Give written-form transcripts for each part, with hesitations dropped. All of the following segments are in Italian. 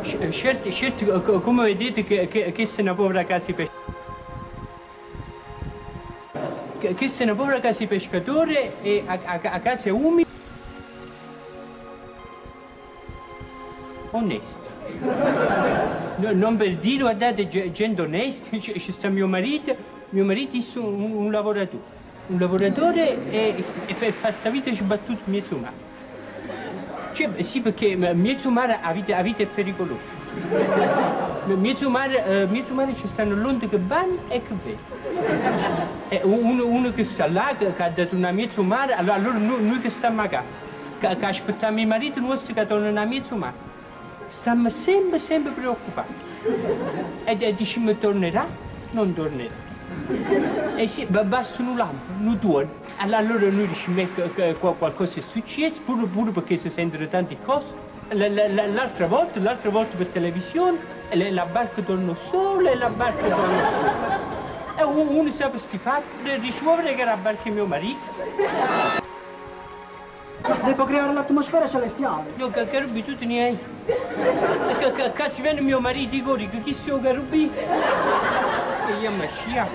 Certo, come vedete che se una povera casa di pescatore. Che se una povera casa di pescatore e a casa umida. Onesto. No, non per dire, guardate, gente onesta, ci sta mio marito è un lavoratore. Un lavoratore e fa sta vita sbattuta in mezzo mare. Cioè, sì, perché mezzo mare a vita è pericoloso. Mezzo mare ci stanno l'onde che vanno e che vengono. E uno che sta là, che ha dato una mezzo mare, allora noi che stiamo a casa, che aspettiamo il marito nostro che torna a mezzo mare, stiamo sempre preoccupati. E diciamo tornerà, non tornerà. E sì, basta un lampo, non torna. Allora noi diciamo che qualcosa è successo, pure perché si sentono tante cose. L'altra volta per televisione, la barca torna sola e la barca torna sola. E uno sa per sti fatti, dice, vuoi vedere che era la barca di mio marito? Devo creare l'atmosfera celestiale. Io che rubi tutti ne hai. Che si viene mio marito, dico, chi sono che rubi? E io mi scia.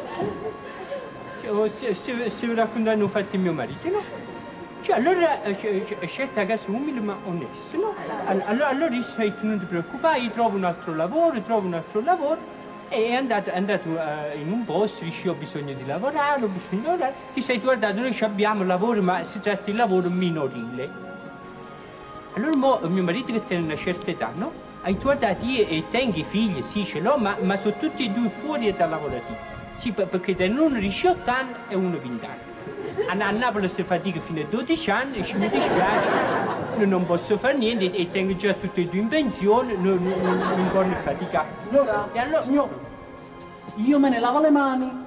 Se vi raccontano fatti mio marito, no? Cioè, allora, scelta casa umile ma onesta, no? Allora io sei tenuto preoccupato, io trovo un altro lavoro, e è andato in un posto, dice, ho bisogno di lavorare, ti sei guardato, noi abbiamo lavoro, ma si tratta di lavoro minorile. Allora mio marito che tiene una certa età, no? Hai guardato, io tengo i figli, sì, ce l'ho, ma sono tutti e due fuori da lavorativo. Sì, perché uno 18 anni e uno 20 anni. A Napoli si fatica fino a 12 anni e mi dispiace, non posso fare niente e tengo già tutti e due in pensione, non voglio faticare. Allora, signore, io me ne lavo le mani